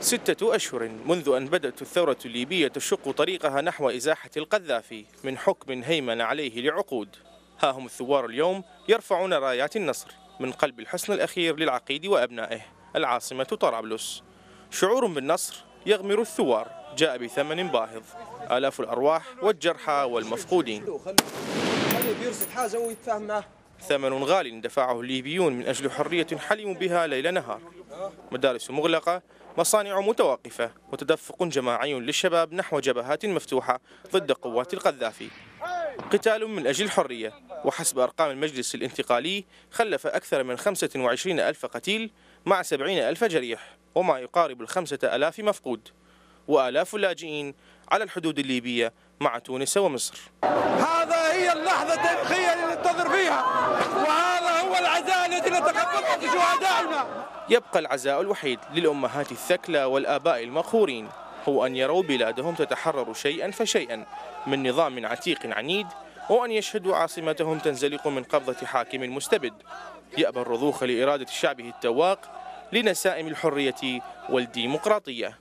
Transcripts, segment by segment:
6 أشهر منذ أن بدأت الثورة الليبية تشق طريقها نحو إزاحة القذافي من حكم هيمن عليه لعقود. ها هم الثوار اليوم يرفعون رايات النصر من قلب الحصن الأخير للعقيد وأبنائه العاصمة طرابلس. شعور بالنصر يغمر الثوار جاء بثمن باهظ، آلاف الأرواح والجرحى والمفقودين. ثمن غال دفعه الليبيون من أجل حرية حلموا بها ليل نهار. مدارس مغلقة، مصانع متوقفة، وتدفق جماعي للشباب نحو جبهات مفتوحة ضد قوات القذافي. قتال من أجل الحرية، وحسب أرقام المجلس الانتقالي خلف أكثر من 25 ألف قتيل مع 70 ألف جريح، وما يقارب 5,000 مفقود، وآلاف اللاجئين على الحدود الليبية مع تونس ومصر. هذا هي اللحظة التاريخية اللي ننتظر فيها، وهذا هو العزاء الذي نتقبله لشهدائنا. يبقى العزاء الوحيد للأمهات الثكلى والآباء المقهورين هو أن يروا بلادهم تتحرر شيئا فشيئا من نظام عتيق عنيد، وأن يشهدوا عاصمتهم تنزلق من قبضة حاكم مستبد يأبى الرضوخ لإرادة شعبه التواق لنسائم الحرية والديمقراطية.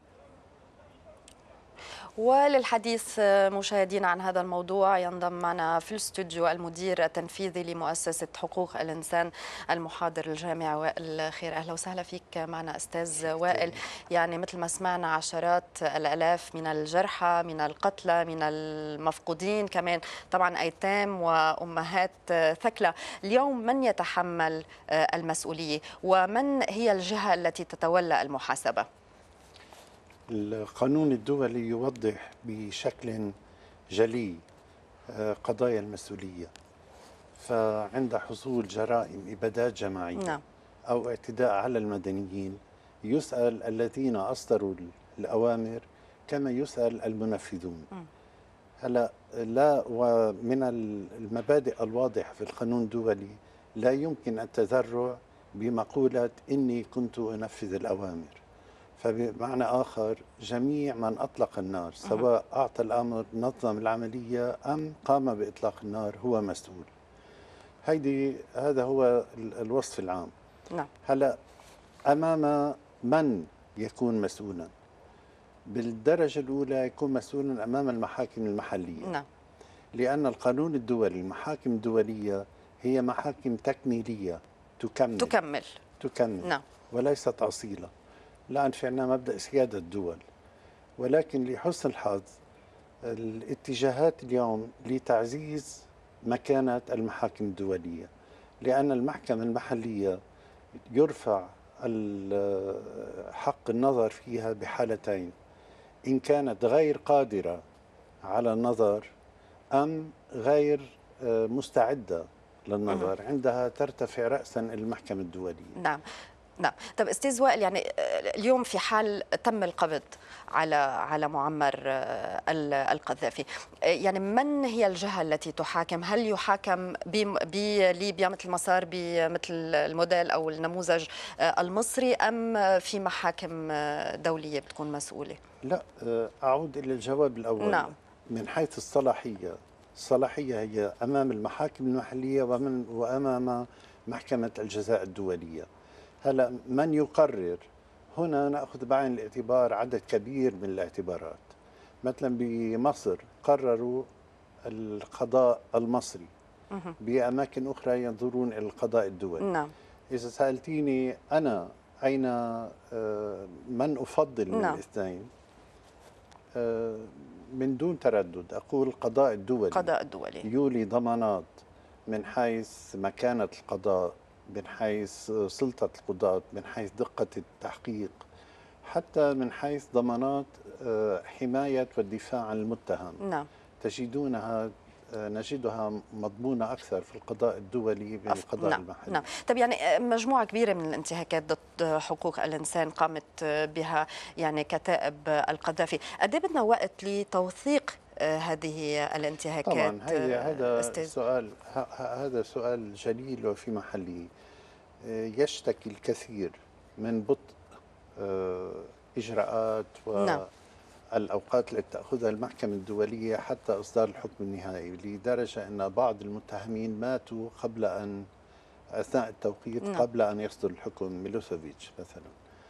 وللحديث مشاهدينا عن هذا الموضوع ينضم معنا في الاستوديو المدير التنفيذي لمؤسسة حقوق الإنسان المحاضر الجامعي وائل خير. أهلا وسهلا فيك معنا أستاذ وائل. يعني مثل ما سمعنا عشرات الآلاف من الجرحى، من القتلى، من المفقودين، كمان طبعا أيتام وأمهات ثكلى. اليوم من يتحمل المسؤولية ومن هي الجهة التي تتولى المحاسبة؟ القانون الدولي يوضح بشكل جلي قضايا المسؤولية. فعند حصول جرائم إبادات جماعية أو اعتداء على المدنيين يسأل الذين أصدروا الأوامر كما يسأل المنفذون. هلا لا، ومن المبادئ الواضحة في القانون الدولي لا يمكن التذرع بمقولة إني كنت أنفذ الأوامر. فبمعنى آخر جميع من أطلق النار سواء أعطى الأمر، نظم العملية أم قام بإطلاق النار هو مسؤول. هذا هو الوصف العام. نعم. هلا أمام من يكون مسؤولا؟ بالدرجة الأولى يكون مسؤولا أمام المحاكم المحلية. نعم. لأن القانون الدولي، المحاكم الدولية هي محاكم تكميلية تكمل. نعم. وليست أصيلة. لا أنفعنا مبدأ سيادة الدول. ولكن لحسن الحظ الاتجاهات اليوم لتعزيز مكانة المحاكم الدولية، لأن المحكمة المحلية يرفع حق النظر فيها بحالتين: إن كانت غير قادرة على النظر أم غير مستعدة للنظر، عندها ترتفع رأسا المحكمة الدولية. نعم. نعم. طب استاذ وائل، يعني اليوم في حال تم القبض على معمر القذافي، يعني من هي الجهة التي تحاكم؟ هل يحاكم بليبيا مثل ما صار بمثل الموديل أو النموذج المصري، أم في محاكم دولية بتكون مسؤولة؟ لا، أعود إلى الجواب الأول. نعم. من حيث الصلاحية هي أمام المحاكم المحلية وأمام محكمة الجزاء الدولية. هلا من يقرر؟ هنا نأخذ بعين الاعتبار عدد كبير من الاعتبارات. مثلا بمصر قرروا القضاء المصري، بأماكن أخرى ينظرون إلى القضاء الدولي. نعم. إذا سألتيني أنا أين من أفضل من نعم. الاثنين، من دون تردد أقول القضاء الدولي. يولي ضمانات من حيث مكانة القضاء، من حيث سلطة القضاة، من حيث دقة التحقيق، حتى من حيث ضمانات حماية والدفاع عن المتهم. نعم. نجدها مضمونة أكثر في القضاء الدولي من القضاء المحلي. نعم. طب يعني مجموعة كبيرة من الانتهاكات ضد حقوق الإنسان قامت بها يعني كتائب القذافي، قد ايه بدنا وقت لتوثيق هذه الانتهاكات؟ طبعا هذا سؤال جليل وفي محله. يشتكي الكثير من بطء إجراءات والأوقات التي تأخذها المحكمة الدولية حتى إصدار الحكم النهائي، لدرجة أن بعض المتهمين ماتوا أثناء التوقيت قبل أن يصدر الحكم. ميلوسيفيتش مثلا.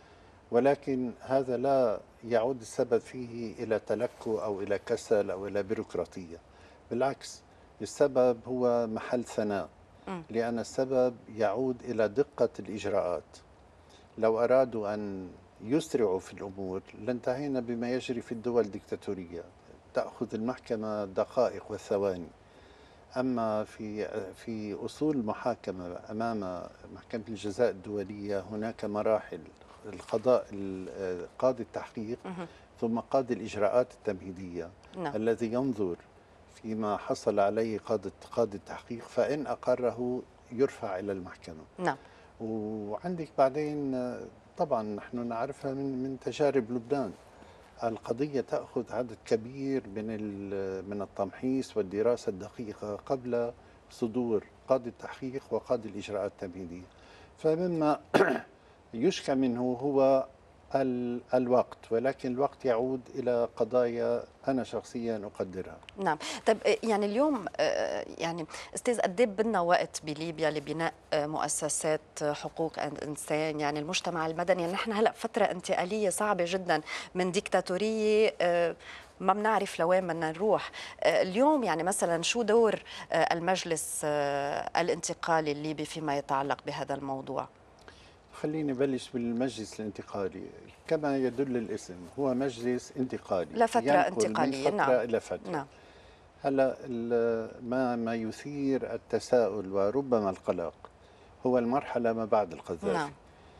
ولكن هذا لا يعود السبب فيه إلى تلكؤ أو إلى كسل أو إلى بيروقراطية. بالعكس، السبب هو محل ثناء، لأن السبب يعود إلى دقة الإجراءات. لو أرادوا أن يسرعوا في الأمور لانتهينا بما يجري في الدول الدكتاتورية، تأخذ المحكمة دقائق وثواني. أما في أصول المحاكمة أمام محكمة الجزاء الدولية هناك مراحل: القضاء، قاضي التحقيق، ثم قاضي الإجراءات التمهيدية، نعم. الذي ينظر فيما حصل عليه قاضي التحقيق، فإن أقره يرفع إلى المحكمة. نعم. وعندك بعدين طبعا نحن نعرفها من تجارب لبنان، القضية تأخذ عدد كبير من التمحيص والدراسة الدقيقة قبل صدور قاضي التحقيق وقاضي الإجراءات التمهيدية. فمما يشكى منه هو الوقت، ولكن الوقت يعود إلى قضايا أنا شخصيا أقدرها. نعم. طيب يعني اليوم يعني أستاذ قد ايه بدنا وقت بليبيا لبناء مؤسسات حقوق الإنسان، يعني المجتمع المدني؟ يعني نحن هلأ فترة انتقالية صعبة جدا من ديكتاتورية ما بنعرف لوين بدنا نروح. اليوم يعني مثلا شو دور المجلس الانتقالي الليبي فيما يتعلق بهذا الموضوع؟ خليني بلش بالمجلس الانتقالي. كما يدل الاسم، هو مجلس انتقالي لفترة انتقالية. من فترة إلى فترة. نعم. هلا ما يثير التساؤل وربما القلق هو المرحلة ما بعد القذافي. نعم.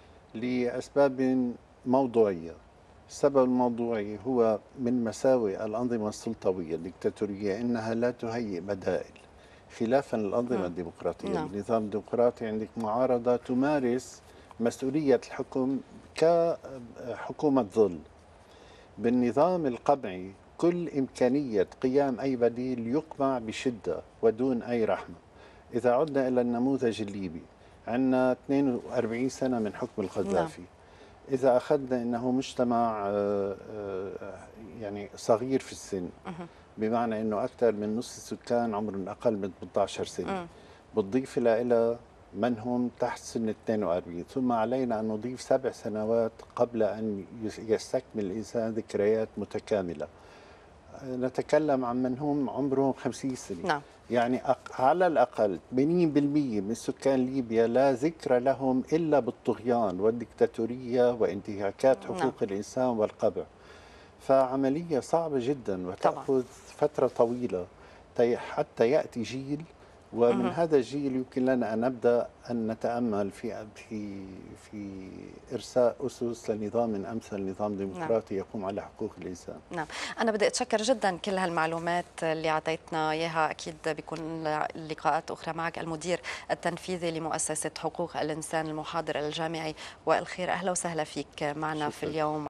لأسباب موضوعية. السبب الموضوعي هو من مساوئ الأنظمة السلطوية الدكتاتورية أنها لا تهيئ بدائل، خلافا للأنظمة الديمقراطية. نعم. بالنظام الديمقراطي عندك معارضة تمارس مسؤولية الحكم كحكومة ظل. بالنظام القمعي كل إمكانية قيام أي بديل يقمع بشدة ودون أي رحمة. إذا عدنا إلى النموذج الليبي، عندنا 42 سنة من حكم القذافي. إذا أخذنا أنه مجتمع يعني صغير في السن، بمعنى أنه أكثر من نصف السكان عمرهم أقل من 18 سنة، بتضيف إلى من هم تحت سن 42، ثم علينا أن نضيف 7 سنوات قبل أن يستكمل الإنسان ذكريات متكاملة. نتكلم عن من هم عمرهم 50 سنة. نعم. يعني على الأقل 80% من سكان ليبيا لا ذكر لهم إلا بالطغيان والدكتاتورية وانتهاكات حقوق نعم. الإنسان والقبع. فعملية صعبة جدا وتأخذ فترة طويلة حتى يأتي جيل، ومن هذا الجيل يمكن لنا أن نبدأ أن نتأمل في إرساء أسس لنظام أمثل نظام ديمقراطي يقوم على حقوق الإنسان. نعم. أنا بدي أتشكر جدا كل هالمعلومات اللي أعطيتنا إياها. أكيد بيكون لقاءات أخرى معك. المدير التنفيذي لمؤسسة حقوق الإنسان المحاضر الجامعي وائل خير، أهلا وسهلا فيك معنا في اليوم.